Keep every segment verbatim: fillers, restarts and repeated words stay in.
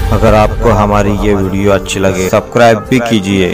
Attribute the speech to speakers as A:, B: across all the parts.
A: अगर आपको हमारी ये वीडियो अच्छी लगे सब्सक्राइब भी कीजिए।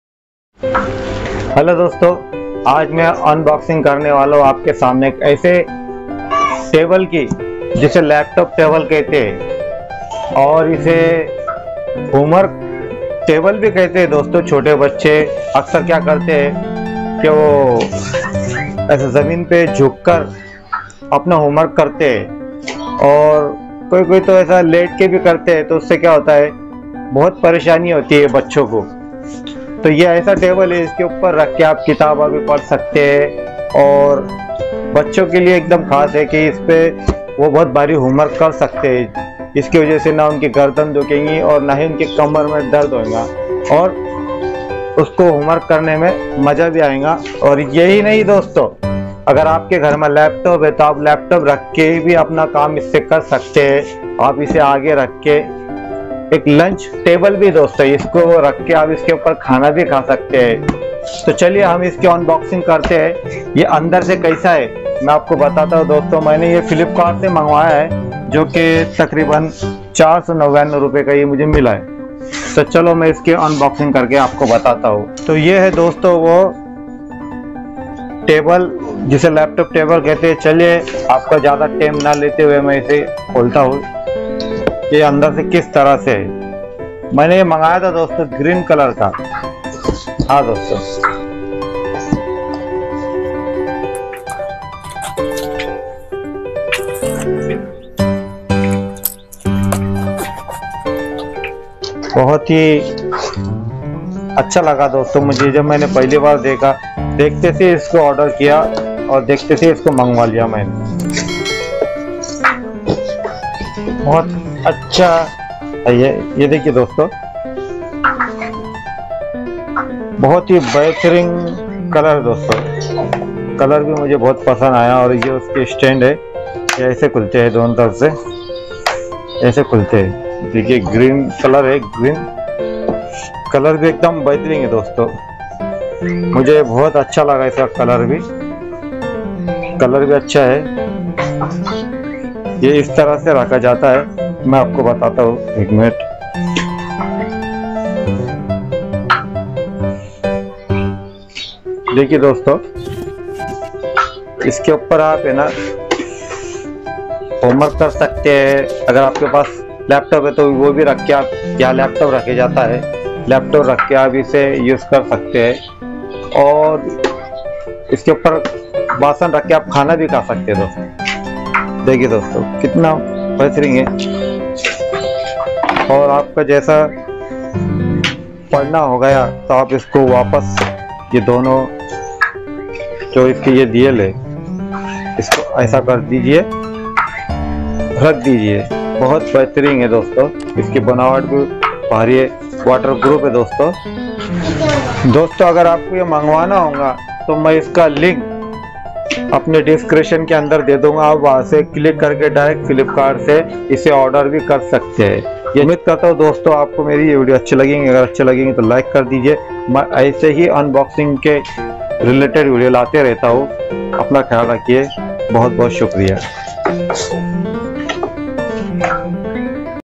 B: हेलो दोस्तों, आज मैं अनबॉक्सिंग करने वाला हूँ आपके सामने एक ऐसे टेबल की जिसे लैपटॉप टेबल कहते हैं और इसे होमवर्क टेबल भी कहते हैं। दोस्तों, छोटे बच्चे अक्सर क्या करते हैं कि वो ऐसे ज़मीन पे झुककर अपना होमवर्क करते हैं और कोई कोई तो ऐसा लेट के भी करते हैं। तो उससे क्या होता है, बहुत परेशानी होती है बच्चों को। तो ये ऐसा टेबल है, इसके ऊपर रख के आप किताब भी पढ़ सकते हैं और बच्चों के लिए एकदम खास है कि इस पे वो बहुत भारी होमवर्क कर सकते हैं। इसकी वजह से ना उनकी गर्दन दुखेंगी और ना ही उनकी कमर में दर्द होगा और उसको होमवर्क करने में मज़ा भी आएगा। और यही नहीं दोस्तों, अगर आपके घर में लैपटॉप है तो आप लैपटॉप रख के भी अपना काम इससे कर सकते हैं। आप इसे आगे रख के एक लंच टेबल भी दोस्तों, इसको रख के आप इसके ऊपर खाना भी खा सकते हैं। तो चलिए हम इसकी अनबॉक्सिंग करते हैं। ये अंदर से कैसा है मैं आपको बताता हूँ दोस्तों। मैंने ये फ्लिपकार्ट से मंगवाया है जो कि तकरीबन चार सौ नवानवे रुपये का ये मुझे मिला है। तो चलो मैं इसकी अनबॉक्सिंग करके आपको बताता हूँ। तो ये है दोस्तों वो टेबल जिसे लैपटॉप टेबल कहते हैं। चलिए आपका ज़्यादा टाइम ना लेते हुए मैं इसे खोलता हूँ कि अंदर से किस तरह से है। मैंने ये मंगाया था दोस्तों ग्रीन कलर का। हाँ दोस्तों, बहुत ही अच्छा लगा दोस्तों मुझे जब मैंने पहली बार देखा। देखते से इसको ऑर्डर किया और देखते से इसको मंगवा लिया मैंने। बहुत अच्छा ये ये देखिए दोस्तों, बहुत ही बेहतरीन कलर दोस्तों। कलर भी मुझे बहुत पसंद आया। और ये उसके स्टैंड है, ये ऐसे खुलते हैं दोनों तरफ से, ऐसे खुलते हैं। देखिए ग्रीन कलर है, ग्रीन कलर भी एकदम बेहतरीन है दोस्तों। मुझे बहुत अच्छा लगा इसका कलर भी, कलर भी अच्छा है। ये इस तरह से रखा जाता है, मैं आपको बताता हूँ एक मिनट। देखिए दोस्तों, इसके ऊपर आप है ना होमवर्क कर सकते हैं। अगर आपके पास लैपटॉप है तो वो भी रख के आप, यहाँ लैपटॉप रखे जाता है, लैपटॉप रख के आप इसे यूज कर सकते हैं। और इसके ऊपर बासन रख के आप खाना भी खा सकते हैं दोस्तों। देखिए दोस्तों कितना बेहतरीन है। और आपका जैसा पढ़ना हो गया तो आप इसको वापस ये दोनों जो इसके ये दिए ले, इसको ऐसा कर दीजिए, रख दीजिए। बहुत बेहतरीन है दोस्तों। इसकी बनावट भी भारी है, वाटर प्रूफ है दोस्तों। दोस्तों अगर आपको ये मंगवाना होगा तो मैं इसका लिंक अपने डिस्क्रिप्शन के अंदर दे दूंगा। आप वहां से क्लिक करके डायरेक्ट फ्लिपकार्ट से इसे ऑर्डर भी कर सकते हैं। ये उम्मीद करता हूँ दोस्तों आपको मेरी ये वीडियो अच्छी लगेंगी। अगर अच्छी लगेंगी तो लाइक कर दीजिए। मैं ऐसे ही अनबॉक्सिंग के रिलेटेड वीडियो लाते रहता हूँ। अपना ख्याल रखिए। बहुत बहुत शुक्रिया।